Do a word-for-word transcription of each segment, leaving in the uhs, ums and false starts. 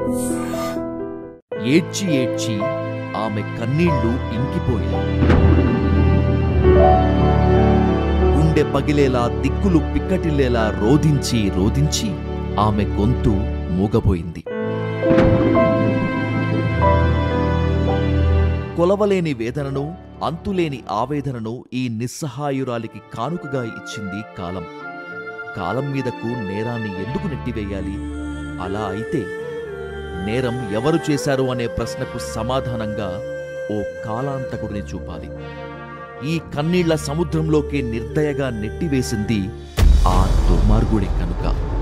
ఏడ్చి ఏడ్చి ఆమె కన్నీళ్లు ఇంకిపోయాయి. గుండె పగిలేలా దిక్కులు పిక్కటిల్లేలా రోదించి రోదించి ఆమె గొంతు మూగబోయింది. కొలవలేని వేదనను, అంతులేని ఆవేదనను ఈ నిస్సహాయురాలికి కానుకగా ఇచ్చింది కాలం. కాలం మీదకు నేరాన్ని ఎందుకు నెట్టివేయాలి? అలా అయితే నేరం ఎవరు చేశారు అనే ప్రశ్నకు సమాధానంగా ఓ కాలాంతకుడిని చూపాలి. ఈ కన్నీళ్ల సముద్రంలోకి నిర్దయగా నెట్టివేసింది ఆ దుర్మార్గుడి కనుక.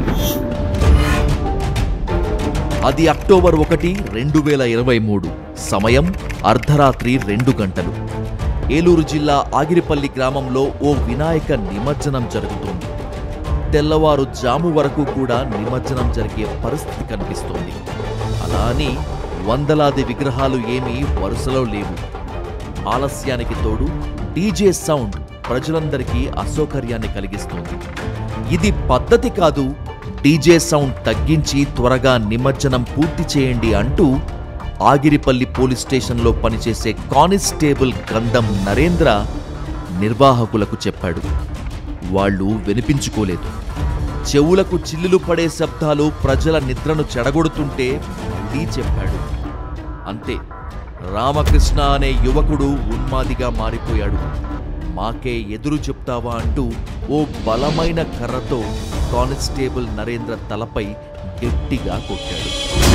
అది అక్టోబర్ ఒకటి రెండు వేల ఇరవై మూడు. సమయం అర్ధరాత్రి రెండు గంటలు. ఏలూరు జిల్లా ఆగిరిపల్లి గ్రామంలో ఓ వినాయక నిమజ్జనం జరుగుతోంది. తెల్లవారు జాము వరకు కూడా నిమజ్జనం జరిగే పరిస్థితి కనిపిస్తోంది. అలా అని వందలాది విగ్రహాలు ఏమీ వరుసలో లేవు. ఆలస్యానికి తోడు డీజే సౌండ్ ప్రజలందరికీ అసౌకర్యాన్ని కలిగిస్తోంది. ఇది పద్ధతి కాదు, డీజే సౌండ్ తగ్గించి త్వరగా నిమజ్జనం పూర్తి చేయండి అంటూ ఆగిరిపల్లి పోలీస్ స్టేషన్లో పనిచేసే కానిస్టేబుల్ గంధం నరేంద్ర నిర్వాహకులకు చెప్పాడు. వాళ్ళు వినిపించుకోలేదు. చెవులకు చిల్లులు పడే శబ్దాలు ప్రజల నిద్రను చెడగొడుతుంటే మళ్ళీ చెప్పాడు. అంతే, రామకృష్ణ అనే యువకుడు ఉన్మాదిగా మారిపోయాడు. మాకే ఎదురు చెప్తావా అంటూ ఓ బలమైన కర్రతో కానిస్టేబుల్ నరేంద్ర తలపై గట్టిగా కొట్టాడు.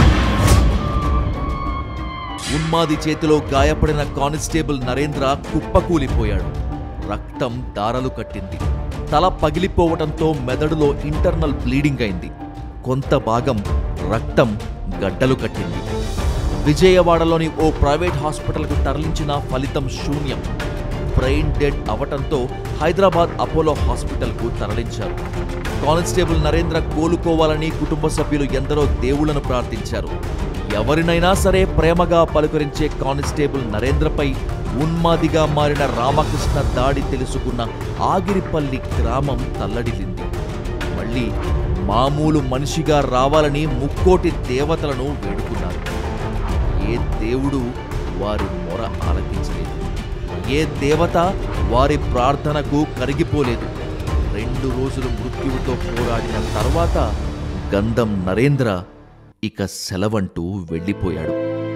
ఉన్మాది చేతిలో గాయపడిన కానిస్టేబుల్ నరేంద్ర కుప్పకూలిపోయాడు. రక్తం దారలు కట్టింది. తల పగిలిపోవటంతో మెదడులో ఇంటర్నల్ బ్లీడింగ్ అయింది. కొంత భాగం రక్తం గడ్డలు కట్టింది. విజయవాడలోని ఓ ప్రైవేట్ హాస్పిటల్కు తరలించిన ఫలితం శూన్యం. బ్రెయిన్ డెడ్ అవటంతో హైదరాబాద్ అపోలో హాస్పిటల్కు తరలించారు. కానిస్టేబుల్ నరేంద్ర కోలుకోవాలని కుటుంబ సభ్యులు ఎందరో దేవుళ్లను ప్రార్థించారు. ఎవరినైనా సరే ప్రేమగా పలుకరించే కానిస్టేబుల్ నరేంద్రపై ఉన్మాదిగా మారిన రామకృష్ణ దాడి తెలుసుకున్న ఆగిరిపల్లి గ్రామం తల్లడిల్లింది. మళ్ళీ మామూలు మనిషిగా రావాలని ముక్కోటి దేవతలను వేడుకున్నారు. ఏ దేవుడు వారి మొర ఆలకించలేదు. ఏ దేవత వారి ప్రార్థనకు కరిగిపోలేదు. రెండు రోజులు మృత్యువుతో పోరాడిన తర్వాత గంధం నరేంద్ర ఇక సెలవంటూ వెళ్ళిపోయాడు.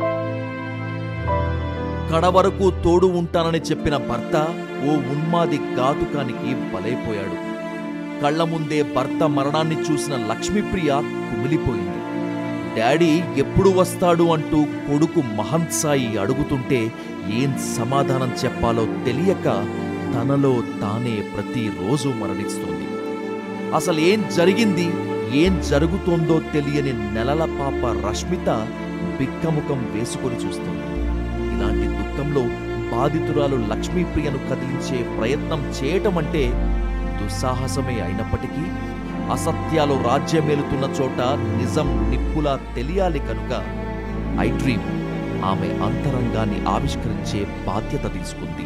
కడవరకు తోడు ఉంటానని చెప్పిన భర్త ఓ ఉన్మాది ఘాతుకానికి బలైపోయాడు. కళ్ల ముందే భర్త మరణాన్ని చూసిన లక్ష్మీప్రియ కుమిలిపోయింది. డాడీ ఎప్పుడు వస్తాడు అంటూ కొడుకు మహంత్ సాయి అడుగుతుంటే ఏం సమాధానం చెప్పాలో తెలియక తనలో తానే ప్రతిరోజు మరణిస్తోంది. అసలు ఏం జరిగింది, ఏం జరుగుతోందో తెలియని నెలల పాప రష్మిత బిక్కముఖం వేసుకొని చూస్తోంది. ఇలాంటి దుఃఖంలో బాధితురాలు లక్ష్మీప్రియను కదిలించే ప్రయత్నం చేయటమంటే దుస్సాహసమే అయినప్పటికీ అసత్యాలు రాజ్యమేలుతున్న చోట నిజం నిప్పులా తెలియాలి కనుక ఐ డ్రీమ్ ఆమె అంతరంగాన్ని ఆవిష్కరించే బాధ్యత తీసుకుంది.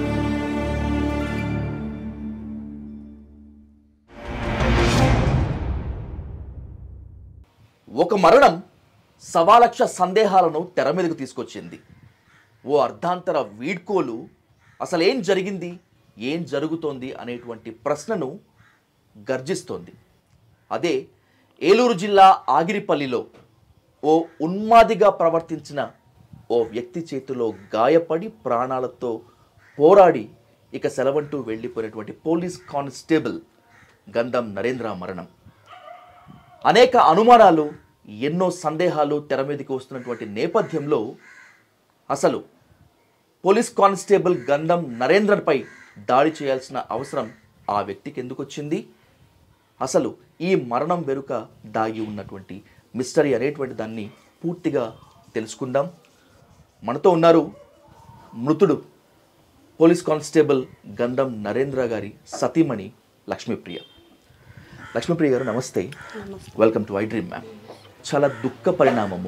ఒక మరణం సవాలక్ష సందేహాలను తెర మీదకు తీసుకొచ్చింది. ఓ అర్ధాంతర వీడ్కోలు అసలేం జరిగింది, ఏం జరుగుతోంది అనేటువంటి ప్రశ్నను గర్జిస్తోంది. అదే ఏలూరు జిల్లా ఆగిరిపల్లిలో ఓ ఉన్మాదిగా ప్రవర్తించిన ఓ వ్యక్తి చేతిలో గాయపడి ప్రాణాలతో పోరాడి ఇక సెలవంటూ వెళ్ళిపోయినటువంటి పోలీస్ కానిస్టేబుల్ గంధం నరేంద్ర మరణం. అనేక అనుమానాలు, ఎన్నో సందేహాలు తెర మీదకి వస్తున్నటువంటి నేపథ్యంలో అసలు పోలీస్ కానిస్టేబుల్ గంధం నరేంద్రపై దాడి చేయాల్సిన అవసరం ఆ వ్యక్తికి ఎందుకు వచ్చింది? అసలు ఈ మరణం వెనుక దాగి ఉన్నటువంటి మిస్టరీ అనేటువంటి దాన్ని పూర్తిగా తెలుసుకుందాం. మనతో ఉన్నారు మృతుడు పోలీస్ కానిస్టేబుల్ గంధం నరేంద్ర గారి సతీమణి లక్ష్మీప్రియ. లక్ష్మీప్రియ గారు నమస్తే, welcome to iDream ma'am. చాలా దుఃఖ పరిణామము.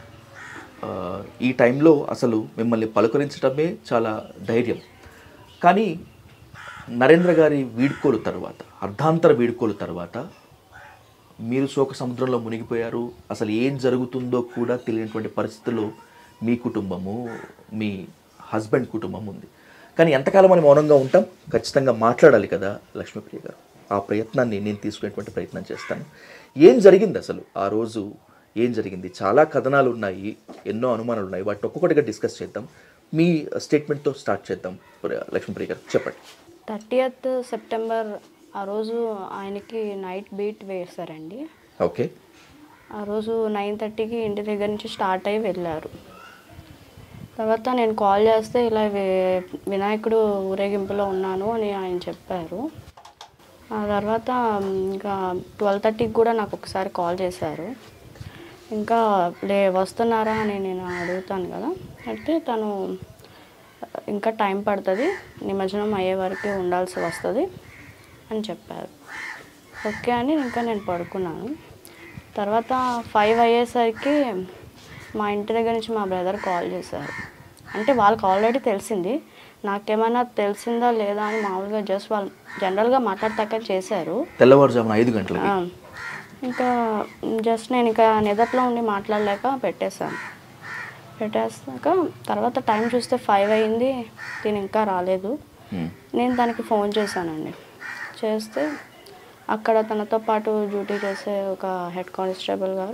ఈ టైంలో అసలు మిమ్మల్ని పలుకరించడమే చాలా ధైర్యం. కానీ నరేంద్ర గారి వీడ్కోలు తర్వాత, అర్ధాంతర వీడ్కోలు తర్వాత మీరు శోక సముద్రంలో మునిగిపోయారు. అసలు ఏం జరుగుతుందో కూడా తెలియనటువంటి పరిస్థితుల్లో మీ కుటుంబము, మీ హస్బెండ్ కుటుంబం ఉంది. కానీ ఎంతకాలం మనం మౌనంగా ఉంటాం? ఖచ్చితంగా మాట్లాడాలి కదా లక్ష్మీప్రియ గారు. ఆ ప్రయత్నాన్ని నేను తీసుకునేటువంటి ప్రయత్నం చేస్తాను. ఏం జరిగింది అసలు ఆ రోజు? ఏం జరిగింది? చాలా కథనాలు ఉన్నాయి, ఎన్నో అనుమానాలు ఉన్నాయి. వాటిని ఒక్కొక్కటిగా డిస్కస్ చేద్దాం. మీ స్టేట్మెంట్తో స్టార్ట్ చేద్దాం. లక్ష్మీప్రియ గారు చెప్పండి. థర్టీయత్ సెప్టెంబర్ ఆ రోజు ఆయనకి నైట్ బీట్ వేశారండి. ఓకే. ఆ రోజు నైన్ థర్టీకి ఇంటి దగ్గర నుంచి స్టార్ట్ అయ్యి వెళ్ళారు. తర్వాత నేను కాల్ చేస్తే ఇలా వినాయకుడు ఊరేగింపులో ఉన్నాను అని ఆయన చెప్పారు. ఆ తర్వాత ఇంకా ట్వెల్వ్ థర్టీకి కూడా నాకు ఒకసారి కాల్ చేశారు. ఇంకా లే వస్తున్నారా అని నేను అడుగుతాను కదా, అంటే తను ఇంకా టైం పడుతుంది, నిమజ్జనం అయ్యే వరకు ఉండాల్సి వస్తుంది అని చెప్పారు. ఓకే అని ఇంకా నేను పడుకున్నాను. తర్వాత ఫైవ్ అయ్యేసరికి మా ఇంటి దగ్గర నుంచి మా బ్రదర్ కాల్ చేశారు. అంటే వాళ్ళకి ఆల్రెడీ తెలిసింది, నాకేమైనా తెలిసిందా లేదా అని మామూలుగా జస్ట్ వాళ్ళు జనరల్గా మాట్లాడతాక చేశారు. తెల్లవారుజామున ఐదు గంటలకి. ఇంకా జస్ట్ నేను ఇంకా నిదట్లో ఉండి మాట్లాడలేక పెట్టేశాను. పెట్టేసాక తర్వాత టైం చూస్తే ఫైవ్ అయింది, దీని ఇంకా రాలేదు. నేను తనకి ఫోన్ చేశానండి. చేస్తే అక్కడ తనతో పాటు డ్యూటీ చేసే ఒక హెడ్ కానిస్టేబుల్ గారు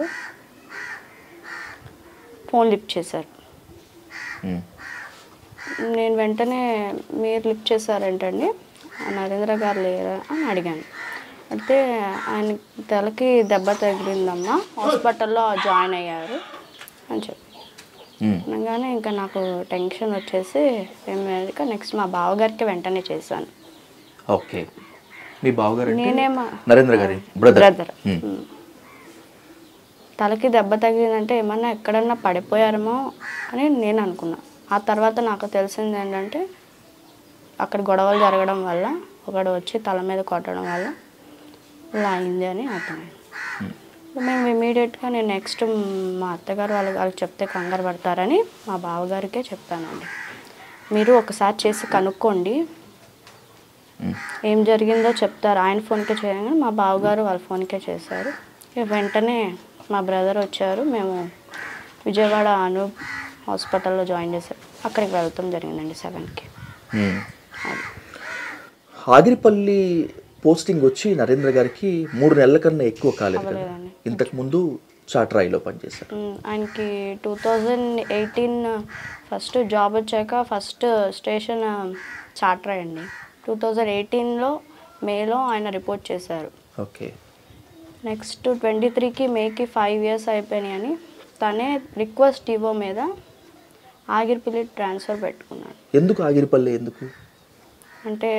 ఫోన్ లిఫ్ట్ చేశారు. నేను వెంటనే మీరు లిఫ్ట్ చేశారేంటండి, నరేంద్ర గారు లేరా అని అడిగాను. అంటే ఆయన తలకి దెబ్బ తగిలిందమ్మా, హాస్పిటల్లో జాయిన్ అయ్యారు అని చెప్పి అనగానే ఇంకా నాకు టెన్షన్ వచ్చేసి ఇంకా నెక్స్ట్ మా బావగారికి వెంటనే చేశాను. ఓకే. మీ బావగారు నేనేమో నరేంద్ర గారి బ్రదర్. తలకి దెబ్బ తగిలిందంటే ఏమన్నా ఎక్కడన్నా పడిపోయారేమో అని నేను అనుకున్నా. ఆ తర్వాత నాకు తెలిసింది ఏంటంటే అక్కడ గొడవలు జరగడం వల్ల ఒకడు వచ్చి తల మీద కొట్టడం వల్ల ఇలా అయింది అని అర్థమైంది. మేము ఇమీడియట్గా నేను నెక్స్ట్ మా అత్తగారు వాళ్ళకి వాళ్ళకి చెప్తే కంగారు పడతారని మా బావగారికే చెప్పానండి. మీరు ఒకసారి చేసి కనుక్కోండి, ఏం జరిగిందో చెప్తారు. ఆయన ఫోన్కే చేయగానే మా బావగారు వాళ్ళ ఫోన్కే చేశారు. వెంటనే మా బ్రదర్ వచ్చారు. మేము విజయవాడ అను హాస్పిటల్లో జాయిన్ చేశారు. అక్కడికి వెళ్తాం జరిగిందండి సెవెన్కి. ఆగిరిపల్లి పోస్టింగ్ వచ్చి నరేంద్ర గారికి మూడు నెలల కన్నా ఎక్కువ కాలేదు కదా. ఇంతకుముందు చాట్రాయిలో పనిచేశారు. ఆయనకి two thousand eighteen first job వచ్చాక ఫస్ట్ స్టేషన్ చాట్రాయ్ అండి. టూ థౌజండ్ ఎయిటీన్లో మేలో ఆయన రిపోర్ట్ చేశారు. ఓకే. నెక్స్ట్ ట్వంటీ త్రీకి మేకి ఫైవ్ ఇయర్స్ అయిపోయినాయని తనే రిక్వెస్ట్ ఇవో మీద ఆగిరిపల్లి ట్రాన్స్ఫర్ పెట్టుకున్నాడు. ఎందుకు ఆగిరిపల్లి? ఎందుకు అంటే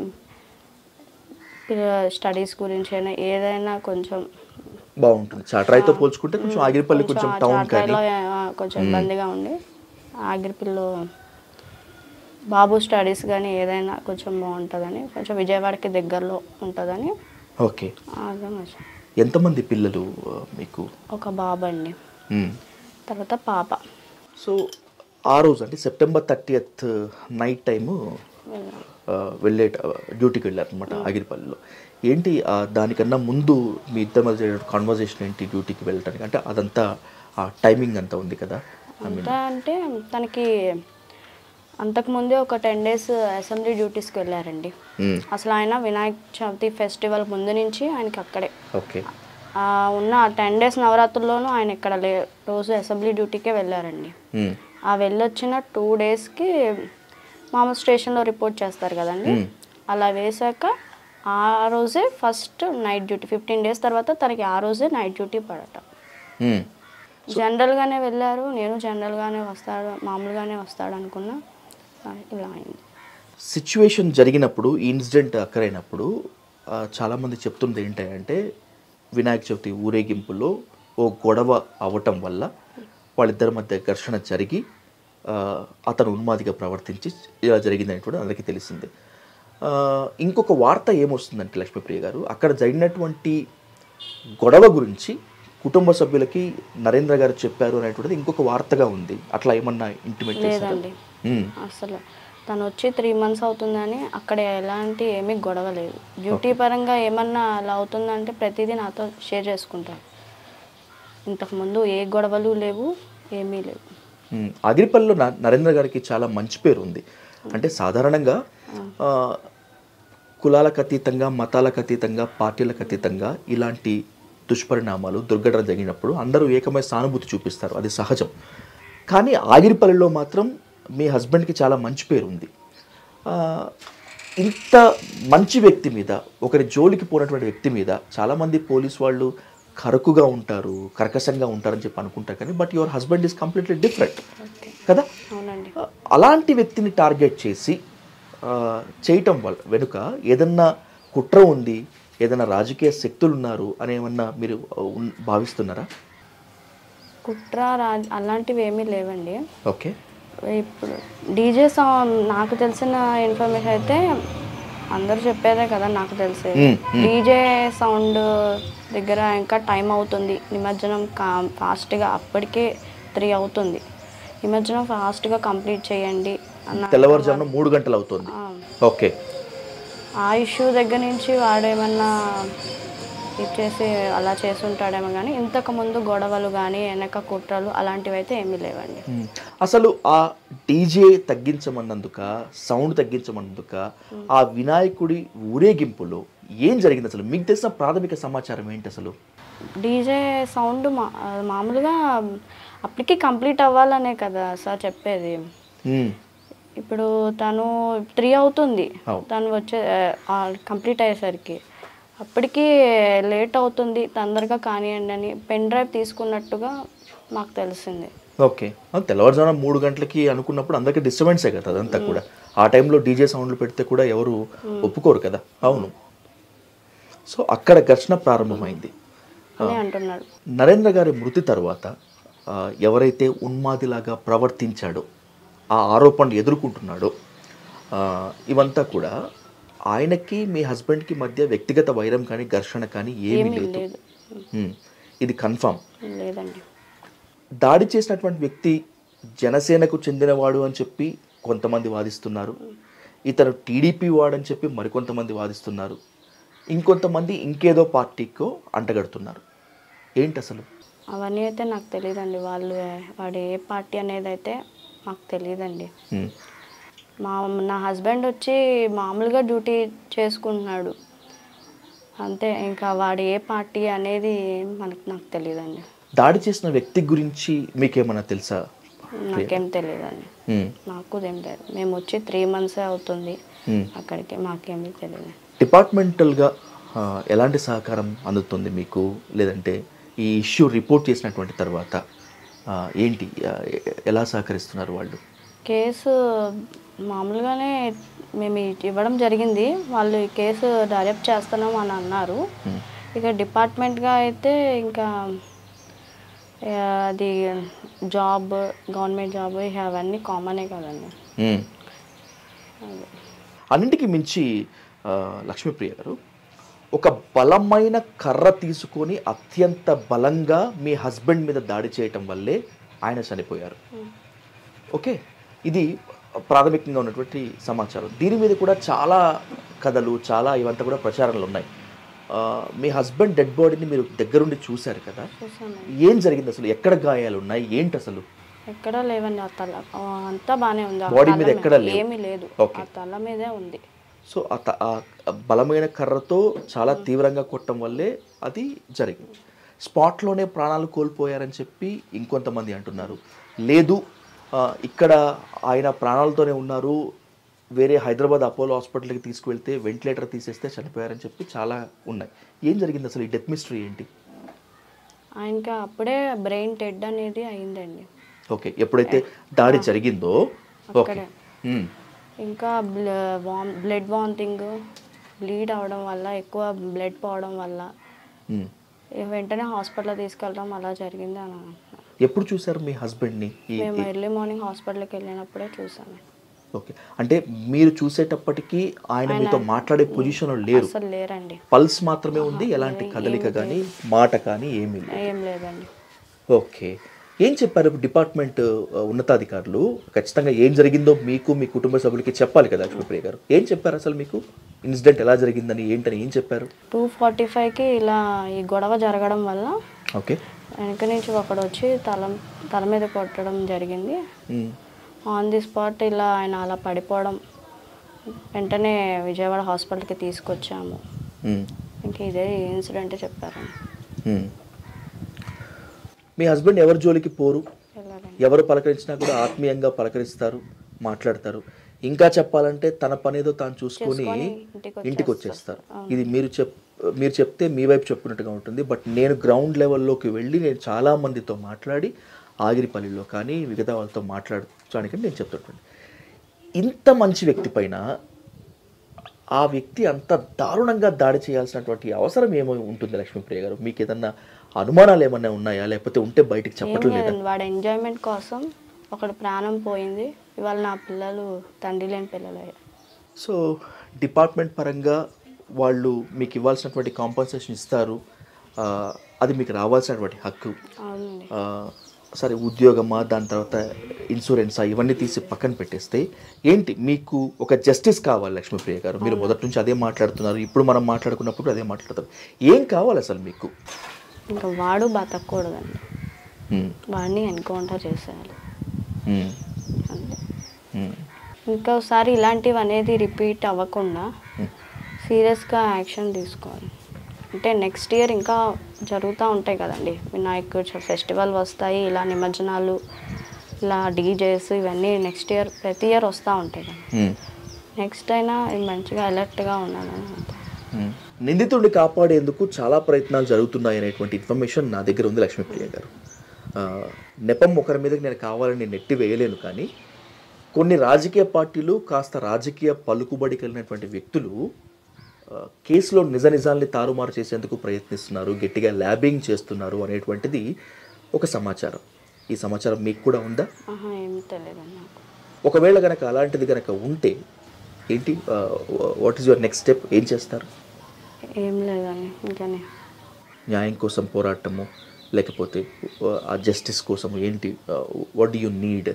స్టడీస్ గురించి అయినా ఏదైనా కొంచెం బాగుంటుంది. చాట్రాయితో పోల్చుకుంటే కొంచెం ఆగిరిపల్లి కొంచెం టౌన్ చాట్రాయిలో కొంచెం ఇబ్బందిగా ఉంది. ఆగిరిపల్లిలో బాబు స్టడీస్ కానీ ఏదైనా కొంచెం బాగుంటుందని, కొంచెం విజయవాడకి దగ్గరలో ఉంటుందని. ఓకే. ఎంతమంది పిల్లలు మీకు? ఒక బాబు అండి, తర్వాత పాప. సో ఆ రోజు అంటే సెప్టెంబర్ థర్టీయత్ నైట్ టైము వెళ్ళే డ్యూటీకి వెళ్ళారు అనమాట ఆగిరిపల్లిలో. ఏంటి దానికన్నా ముందు మీ ఇద్దరి మధ్య కాన్వర్జేషన్ ఏంటి డ్యూటీకి వెళ్ళటానికి? అంటే అదంతా ఆ టైమింగ్ అంతా ఉంది కదా. అంతా అంటే తనకి అంతకుముందే ఒక టెన్ డేస్ అసెంబ్లీ డ్యూటీస్కి వెళ్ళారండి. అసలు ఆయన వినాయక చవితి ఫెస్టివల్ ముందు నుంచి ఆయనకి అక్కడే. ఓకే. ఉన్న టెన్ డేస్ నవరాత్రుల్లోనూ ఆయన ఇక్కడ లే రోజు అసెంబ్లీ డ్యూటీకే వెళ్ళారండి. ఆ వెళ్ళొచ్చిన టూ డేస్కి మామూలు స్టేషన్లో రిపోర్ట్ చేస్తారు కదండి, అలా వేశాక ఆ రోజే first night duty. Fifteen days తర్వాత తనకి ఆ రోజే నైట్ డ్యూటీ పడటం. జనరల్గానే వెళ్ళారు. నేను జనరల్గానే వస్తాడు మామూలుగానే వస్తాడు అనుకున్నా, ఇలా అయింది. సిచ్యువేషన్ జరిగినప్పుడు, ఈ ఇన్సిడెంట్ అక్కరైనప్పుడు చాలామంది చెప్తుంది ఏంటంటే వినాయక చవితి ఊరేగింపులో ఓ గొడవ అవ్వటం వల్ల వాళ్ళిద్దరి మధ్య ఘర్షణ జరిగి అతను ఉన్మాదిగా ప్రవర్తించి ఇలా జరిగిందని కూడా అందరికీ తెలిసిందే. ఇంకొక వార్త ఏమొస్తుందంటే లక్ష్మీప్రియ గారు, అక్కడ జరిగినటువంటి గొడవ గురించి కుటుంబ సభ్యులకి నరేంద్ర గారు చెప్పారు అనేటువంటిది ఇంకొక వార్తగా ఉంది. అట్లా ఏమన్నా ఇంటిమేట్ లేదండి అసలు. తను వచ్చి త్రీ మంత్స్ అవుతుందని అక్కడ ఎలాంటి ఏమీ గొడవ లేదు. డ్యూటీ పరంగా ఏమన్నా అలా అవుతుందంటే ప్రతిదీ నాతో షేర్ చేసుకుంటారు. ఇంతకుముందు ఏ గొడవలు లేవు, ఏమీ లేవు. ఆగిరిపల్లిలో నరేంద్ర గారికి చాలా మంచి పేరు ఉంది. అంటే సాధారణంగా కులాలకు అతీతంగా, మతాలకు అతీతంగా, పార్టీలకు అతీతంగా ఇలాంటి దుష్పరిణామాలు దుర్ఘటన జరిగినప్పుడు అందరూ ఏకమై సానుభూతి చూపిస్తారు, అది సహజం. కానీ ఆగిరిపల్లిలో మాత్రం మీ హస్బెండ్కి చాలా మంచి పేరు ఉంది. ఇంత మంచి వ్యక్తి మీద, ఒకరి జోలికి పోయినటువంటి వ్యక్తి మీద చాలామంది పోలీస్ వాళ్ళు కరకుగా ఉంటారు, కర్కశంగా ఉంటారని చెప్పి అనుకుంటారు. కానీ but your husband is completely different కదా. అలాంటి వ్యక్తిని టార్గెట్ చేసి చేయటం వల్ల వెనుక ఏదన్నా కుట్ర ఉంది, ఏదైనా రాజకీయ శక్తులు ఉన్నారు అని ఏమన్నా మీరు భావిస్తున్నారా? కుట్ర అలాంటివి ఏమీ లేవండి. ఓకే. ఇప్పుడు డీజే సాంగ్ నాకు తెలిసిన ఇన్ఫర్మేషన్ అయితే అందరూ చెప్పేదే కదా నాకు తెలిసే. డీజే సౌండ్ దగ్గర ఇంకా టైం అవుతుంది, నిమజ్జనం కా ఫాస్ట్గా అప్పటికే త్రీ అవుతుంది, నిమజ్జనం ఫాస్ట్గా కంప్లీట్ చేయండి అన్న. తెల్లవారుజామున మూడు గంటలు అవుతుంది. ఓకే. ఆ ఇష్యూ దగ్గర నుంచి వాడేమన్నా ఇచ్చేసి అలా చేస్తుంటాడేమో, కానీ ఇంతకుముందు గొడవలు కానీ వెనక కుట్రలు అలాంటివి అయితే ఏమీ లేవండి. అసలు ఆ డీజే తగ్గించమన్నందుక, సౌండ్ తగ్గించమన్నందుక ఆ వినాయకుడి ఊరేగింపులో ఏం జరిగింది అసలు? మీకు తెలిసిన ప్రాథమిక సమాచారం ఏంటి అసలు? డీజే సౌండ్ మా మామూలుగా అప్పటికి కంప్లీట్ అవ్వాలనే కదా సార్ చెప్పేది. ఇప్పుడు తను త్రీ అవుతుంది, తను వచ్చే కంప్లీట్ అయ్యేసరికి అప్పటికి లేట్ అవుతుంది, తొందరగా కానివ్వండి అని పెన్ డ్రైవ్ తీసుకున్నట్టుగా మాకు తెలిసింది. ఓకే. తెల్లవారుజామున మూడు గంటలకి అనుకున్నప్పుడు అందరికీ డిస్టర్బెన్సే కదా అదంతా కూడా. ఆ టైంలో డీజే సౌండ్లు పెడితే కూడా ఎవరు ఒప్పుకోరు కదా. అవును. సో అక్కడ ఘర్షణ ప్రారంభమైంది అంటున్నాడు. నరేంద్ర గారి మృతి తర్వాత ఎవరైతే ఉన్మాదిలాగా ప్రవర్తించాడో, ఆ ఆరోపణలు ఎదుర్కొంటున్నాడో, ఇవంతా కూడా ఆయనకి మీ హస్బెండ్కి మధ్య వ్యక్తిగత వైరం కానీ ఘర్షణ కానీ ఏమీ లేదు, ఇది కన్ఫర్మ్ లేదండి. దాడి చేసినటువంటి వ్యక్తి జనసేనకు చెందినవాడు అని చెప్పి కొంతమంది వాదిస్తున్నారు, ఇతను టీడీపీ వాడని చెప్పి మరికొంతమంది వాదిస్తున్నారు, ఇంకొంతమంది ఇంకేదో పార్టీకో అంటగడుతున్నారు. ఏంటి అసలు? అవన్నీ అయితే నాకు తెలియదండి. వాళ్ళు వాడు ఏ పార్టీ అనేది అయితే మాకు తెలియదండి. మా నా హస్బెండ్ వచ్చి మామూలుగా డ్యూటీ చేసుకుంటున్నాడు అంతే, ఇంకా వాడు ఏ పార్టీ అనేది మనకు నాకు తెలియదండి. దాడి చేసిన వ్యక్తి గురించి మీకేమన్నా తెలుసా? నాకేం తెలియదండి, నాకు ఏం తెలియదు. మేము వచ్చి త్రీ మంత్సే అవుతుంది అక్కడికి, మాకేమీ తెలియదు. డిపార్ట్మెంటల్గా ఎలాంటి సహకారం అందుతుంది మీకు? లేదంటే ఈ ఇష్యూ రిపోర్ట్ చేసినటువంటి తర్వాత ఏంటి, ఎలా సహకరిస్తున్నారు వాళ్ళు? కేసు మామూలుగానే మేము ఇవ్వడం జరిగింది, వాళ్ళు ఈ కేసు డైరెక్ట్ చేస్తున్నాం అని అన్నారు. ఇక డిపార్ట్మెంట్గా అయితే ఇంకా అది జాబ్, గవర్నమెంట్ జాబ్ అవన్నీ కామనే కదండి. అన్నింటికి మించి లక్ష్మీప్రియ గారు, ఒక బలమైన కర్ర తీసుకొని అత్యంత బలంగా మీ హస్బెండ్ మీద దాడి చేయటం వల్లే ఆయన చనిపోయారు. ఓకే, ఇది ప్రాథమికంగా ఉన్నటువంటి సమాచారం. దీని మీద కూడా చాలా కథలు, చాలా ఇవంతా కూడా ప్రచారాలు ఉన్నాయి. మీ హస్బెండ్ డెడ్ బాడీని మీరు దగ్గరుండి చూశారు కదా, ఏం జరిగింది అసలు? ఎక్కడ గాయాలు ఉన్నాయి, ఏంటి అసలు? ఎక్కడా లేవండి, ఆ తల అంతా బాగానే ఉంది, బాడీ మీద ఎక్కడ ఏమీ లేదు, ఆ తల మీదే ఉంది. సో ఆ బలమైన కర్రతో చాలా తీవ్రంగా కొట్టడం వల్లే అది జరిగింది. స్పాట్లోనే ప్రాణాలు కోల్పోయారని చెప్పి ఇంకొంతమంది అంటున్నారు. లేదు, ఇక్కడ ఆయన ప్రాణాలతోనే ఉన్నారు, వేరే హైదరాబాద్ అపోలో హాస్పిటల్కి తీసుకువెళ్తే వెంటిలేటర్ తీసేస్తే చనిపోయారని చెప్పి చాలా ఉన్నాయి. ఏం జరిగింది అసలు? ఈ డెత్ మిస్టరీ ఏంటి? ఆయనకి అప్పుడే బ్రెయిన్ డెడ్ అనేది అయిందండి. ఓకే, ఎప్పుడైతే దాడి జరిగిందో ఓకే, ఇంకా బ్లడ్ వామిటింగ్, బ్లీడ్ అవడం వల్ల, ఎక్కువ బ్లడ్ పోవడం వల్ల వెంటనే హాస్పిటల్ తీసుకెళ్ళడం అలా జరిగింది అని. ఎప్పుడు చూసారు మీ హస్బెండ్ని? మేము ఎర్లీ మార్నింగ్ హాస్పిటల్కి వెళ్ళినప్పుడే చూసాము. ఓకే, అంటే మీరు చూసేటప్పటికి ఆయన మీతో మాట్లాడే పొజిషన్లో లేరు? అసలు లేరండి, పల్స్ మాత్రమే ఉంది, ఎలాంటి కదలిక కానీ మాట కానీ ఏమీ లేదు. ఏం లేదండి. ఓకే, ఏం చెప్పారు డిపార్ట్మెంట్ ఉన్నతాధికారులు? ఖచ్చితంగా ఏం జరిగిందో మీకు మీ కుటుంబ సభ్యులకి చెప్పాలి కదా లక్ష్మీప్రియ గారు. ఏం చెప్పారు అసలు మీకు? ఇన్సిడెంట్ ఎలా జరిగిందని ఏంటని ఏం చెప్పారు? టూ ఫార్టీ ఫైవ్కి ఇలా ఈ గొడవ జరగడం వల్ల ఓకే వెనక నుంచి ఒకడు వచ్చి తల తల మీద కొట్టడం జరిగింది. ఆన్ ది స్పాట్ ఇలా ఆయన అలా పడిపోవడం, వెంటనే విజయవాడ హాస్పిటల్కి తీసుకొచ్చాము. ఇంక ఇదే ఇన్సిడెంట్ చెప్పారు. మీ హస్బెండ్ ఎవరి జోలికి పోరు, ఎవరు పలకరించినా కూడా ఆత్మీయంగా పలకరిస్తారు, మాట్లాడతారు. ఇంకా చెప్పాలంటే తన పనేదో తాను చూసుకొని ఇంటికి వచ్చేస్తారు. ఇది మీరు చెప్ మీరు చెప్తే మీ వైపు చెప్పుకున్నట్టుగా ఉంటుంది. బట్ నేను గ్రౌండ్ లెవెల్లోకి వెళ్ళి నేను చాలా మందితో మాట్లాడి ఆగిరిపల్లిలో కానీ మిగతా వాళ్ళతో మాట్లాడటానికి నేను చెప్తుంటాను. ఇంత మంచి వ్యక్తి పైన ఆ వ్యక్తి అంత దారుణంగా దాడి చేయాల్సినటువంటి అవసరం ఏమో ఉంటుంది లక్ష్మీప్రియ గారు? మీకు ఏదన్నా అనుమానాలు ఏమన్నా ఉన్నాయా, లేకపోతే ఉంటే బయటికి చెప్పటం లేదా? వాడు ఎంజాయ్మెంట్ కోసం ఒకడు ప్రాణం పోయింది. ఇవాళ నా పిల్లలు తండ్రి లేని పిల్లలు అయ్యారు. సో డిపార్ట్మెంట్ పరంగా వాళ్ళు మీకు ఇవ్వాల్సినటువంటి కాంపన్సేషన్ ఇస్తారు, అది మీకు రావాల్సినటువంటి హక్కు. సరే ఉద్యోగమా, దాని తర్వాత ఇన్సూరెన్సా, ఇవన్నీ తీసి పక్కన పెట్టేస్తే ఏంటి మీకు ఒక జస్టిస్ కావాలి లక్ష్మీప్రియ గారు. మీరు మొదటి నుంచి అదే మాట్లాడుతున్నారు, ఇప్పుడు మనం మాట్లాడుకున్నప్పుడు అదే మాట్లాడతారు. ఏం కావాలి అసలు మీకు? ఇంకా వాడు బతకూడదండి, వాడిని ఎన్కౌంటర్ చేసేయాలి అంతే. ఇంకోసారి ఇలాంటివి అనేది రిపీట్ అవ్వకుండా సీరియస్గా యాక్షన్ తీసుకోవాలి. అంటే నెక్స్ట్ ఇయర్ ఇంకా జరుగుతూ ఉంటాయి కదండి, వినాయక ఫెస్టివల్ వస్తాయి, ఇలా నిమజ్జనాలు, ఇలా డీజేస్, ఇవన్నీ నెక్స్ట్ ఇయర్ ప్రతి ఇయర్ వస్తూ ఉంటాయి కదా. నెక్స్ట్ అయినా మంచిగా అలర్ట్గా ఉండాలని. నిందితుడిని కాపాడేందుకు చాలా ప్రయత్నాలు జరుగుతున్నాయి అనేటువంటి ఇన్ఫర్మేషన్ నా దగ్గర ఉంది లక్ష్మీప్రియ గారు. నెపం ఒకరి మీదకి నేను కావాలని నెట్టి వేయలేను, కానీ కొన్ని రాజకీయ పార్టీలు కాస్త రాజకీయ పలుకుబడి కలిగినటువంటి వ్యక్తులు కేసులో నిజ నిజాల్ని తారుమారు చేసేందుకు ప్రయత్నిస్తున్నారు, గట్టిగా ల్యాబింగ్ చేస్తున్నారు అనేటువంటిది ఒక సమాచారం. ఈ సమాచారం మీకు కూడా ఉందా? ఒకవేళ కనుక అలాంటిది కనుక ఉంటే ఏంటి, what is your next step? ఏం చేస్తారు? ఏం లేదండి, ఇంకానే న్యాయం కోసం పోరాటము, లేకపోతే ఆ జస్టిస్ కోసం ఏంటి, వాట్ డు యు నీడ్?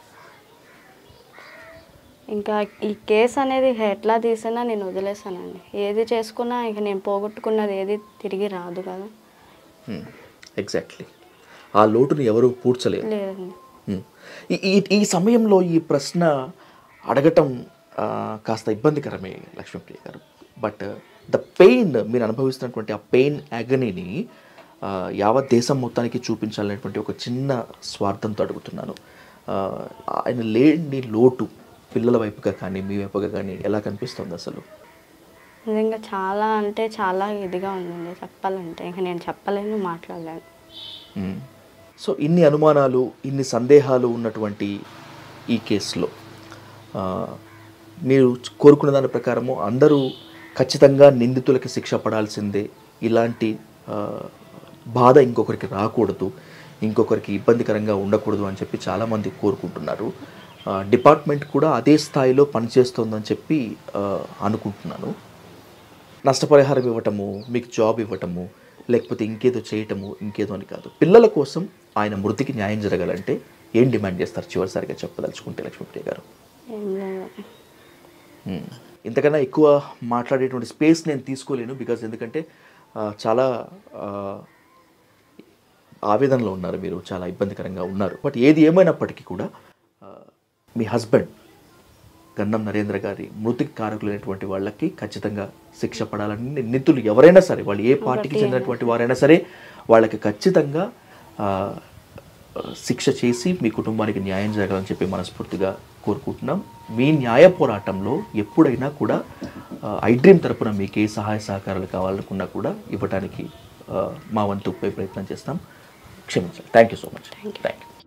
ఇంకా ఈ కేసు అనేది ఎట్లా తీసినా నేను వదిలేసానండి. ఏది చేసుకున్నా ఇక నేను పోగొట్టుకున్నది ఏది తిరిగి రాదు కదా. ఎగ్జాక్ట్లీ, ఆ లోటుని ఎవరు పూడ్చలేరు. లేదండి. ఈ ఈ సమయంలో ఈ ప్రశ్న అడగటం కాస్త ఇబ్బందికరమే లక్ష్మీప్రియ గారు. బట్ ద పెయిన్, మీరు అనుభవిస్తున్నటువంటి ఆ పెయిన్ యాగనీని యావత్ దేశం మొత్తానికి చూపించాలనేటువంటి ఒక చిన్న స్వార్థంతో అడుగుతున్నాను. ఆయన లేని లోటు పిల్లల వైపుగా కానీ మీ వైపుగా కానీ ఎలా కనిపిస్తుంది అసలు? నిజంగా చాలా అంటే చాలా ఇదిగా ఉందండి చెప్పాలంటే. ఇంకా నేను చెప్పలేను, మాట్లాడలేను. సో ఇన్ని అనుమానాలు, ఇన్ని సందేహాలు ఉన్నటువంటి ఈ కేసులో మీరు కోరుకున్న దాని ప్రకారము అందరూ ఖచ్చితంగా నిందితులకి శిక్ష పడాల్సిందే, ఇలాంటి బాధ ఇంకొకరికి రాకూడదు, ఇంకొకరికి ఇబ్బందికరంగా ఉండకూడదు అని చెప్పి చాలామంది కోరుకుంటున్నారు. డిపార్ట్మెంట్ కూడా అదే స్థాయిలో పనిచేస్తుందని చెప్పి అనుకుంటున్నాను. నష్టపరిహారం ఇవ్వటము, మీకు జాబ్ ఇవ్వటము, లేకపోతే ఇంకేదో చేయటము, ఇంకేదో అని కాదు. పిల్లల కోసం ఆయన మృతికి న్యాయం జరగాలంటే ఏం డిమాండ్ చేస్తారు చివరిసారిగా చెప్పదలుచుకుంటే లక్ష్మీప్రియ గారు? ఇంతకన్నా ఎక్కువ మాట్లాడేటువంటి స్పేస్ నేను తీసుకోలేను, బికాజ్ ఎందుకంటే చాలా ఆవేదనలో ఉన్నారు మీరు, చాలా ఇబ్బందికరంగా ఉన్నారు. బట్ ఏది ఏమైనప్పటికీ కూడా మీ హస్బెండ్ గన్నం నరేంద్ర గారి మృతికి కారకులైనటువంటి వాళ్ళకి ఖచ్చితంగా శిక్ష పడాలని, నిందితులు ఎవరైనా సరే, వాళ్ళు ఏ పార్టీకి చెందినటువంటి వారైనా సరే, వాళ్ళకి ఖచ్చితంగా శిక్ష చేసి మీ కుటుంబానికి న్యాయం జరగాలని చెప్పి మనస్ఫూర్తిగా కోరుకుంటున్నాం. మీ న్యాయ పోరాటంలో ఎప్పుడైనా కూడా ఐ డ్రీమ్ తరపున మీకు ఏ సహాయ సహకారాలు కావాలనుకున్నా కూడా ఇవ్వడానికి మా వంతు ప్రయత్నం చేస్తాం. క్షమించాలి. Thank you so much. Thank you.